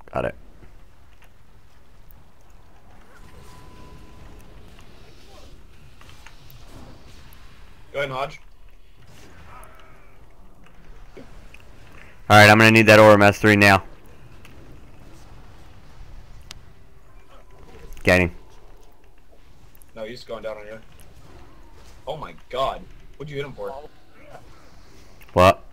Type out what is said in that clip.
Got it. Go ahead, Hodge. Alright, I'm gonna need that Orem S3 now. Getting. No, he's going down on you. Oh my god. What'd you hit him for? What?